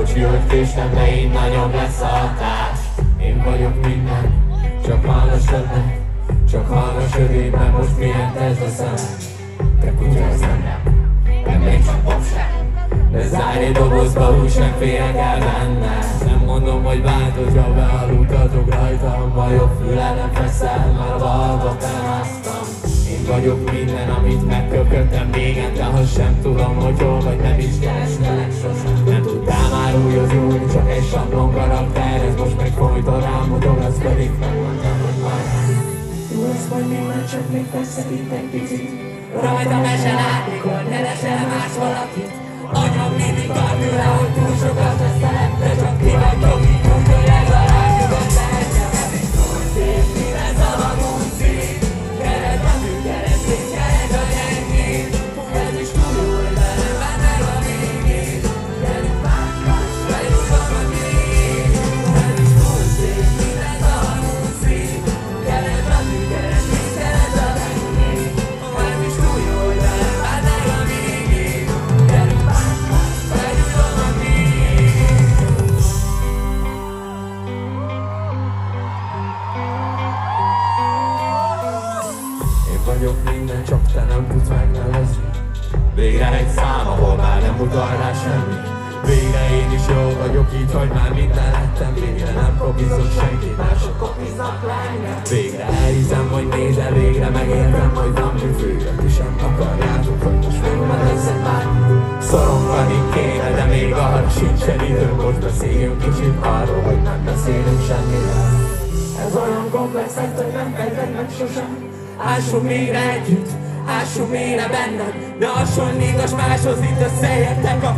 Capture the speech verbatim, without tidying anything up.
Bocsi, hogy késtem, de így nagyobb lesz a hatás. Én vagyok minden, csak hallgass többet, csak hallgass ödében, most milyen test a szemed. Te kutya az nem, nem még csak popsem. De zárj egy dobozba, úgy sem félek el benne. Nem mondom, hogy bánt, hogyha bealudtatok rajtam. A jobb füle nem feszel, mert a balba felmásztam. Én vagyok minden, amit megköpködtem régen, de ha sem tudom, hogy hol vagy, nem is kerestelek sosem. Nem tudtál már újra csak egy sablon karakter. Ez most meg folyton rám mutogatsz, pedig megmondtam, hogy majd jó lesz majd minden, csak még teszek itt egy picit. Rajtam esen átmikor, ne lesel más valakit. Agyam mindig tart tőle, hogy túl sokat veszelek, de csak ti vagyok, úgyhogy legalább nyugodt lehetne. Ez is túl szép, mi lesz a magúszik. Keretletű, keresztény, keret a gyengén. Ez is túl jó, hogy velem benne a végén. Gyerünk más-más, feljutom a végén. Ez is túl szép, mi lesz a magúszik. Keretletű, keresztény, keret a gyengén. Ez is túl jó, hogy velem benne a végén. Gyerünk más-más, feljutom a végén. Én vagyok minden, csak te nem tudsz megnevezni. Végre egy szám, ahol már nem utal rá semmi. Végre én is jó vagyok így, hogy már minden lettem. Végre nem probizok senkit, mások kopiznak lenni. Végre elhiszem, hogy nézel, végre megértem, hogy van mi főre. Ti sem akarjátok, hogy most megmenezzen már. Szorongani kéne, de még arra sincsen idő. Most beszéljünk kicsit arról, hogy nem beszélünk semmiről. Ez olyan komplex, hogy nem fejted meg sosem. Ássunk mélyre együtt, ássunk mélyre benned. Ne hasonlítass máshoz, itt összeértek a